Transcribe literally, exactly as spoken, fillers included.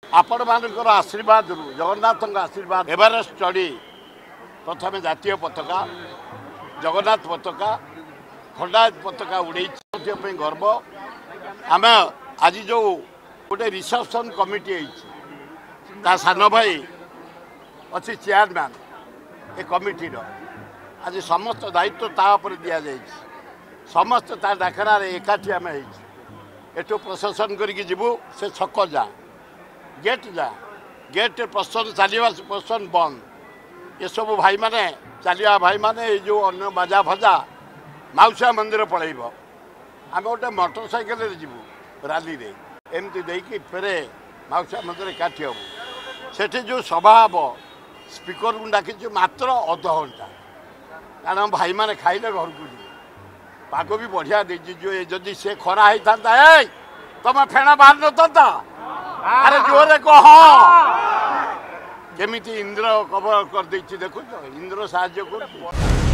आपण मानकर आशीर्वाद जगन्नाथ आशीर्वाद एवरेस्ट चढ़ी प्रथम जातीय पताका जगन्नाथ पताका खंडायत पताका उड़े गर्व आम आज जो गोटे रिसेप्शन कमिटी ता सान भाई अच्छी चेयरमैन ए कमिटी आज समस्त दायित्व तापर दि जाए समस्त ता डाकरार एकाठी आम एठू प्रशासन करके जीवु से छक जा गेट जा गेट प्रशासन चलवा प्रशासन बंद ये सब भाई माने चलिया भाई माने जो अन्न बाजा फजा माउसा मंदिर पलैब आम गोटे मोटरसाइकेल जीवु राली रे एमती देकी फेरे माउसा मंदिर काटी हम सेठी जो सभा हम स्पीकर को डाकी मात्र अध घंटा कारण भाई माने खाइले घर को जी पाग भी बढ़िया देजी जो जदि से खरा होता तुम फेण बाहर नता अरे जोरे कह केमिति इंद्र कवर कर देखु इंद्र साहाଯ୍य कर।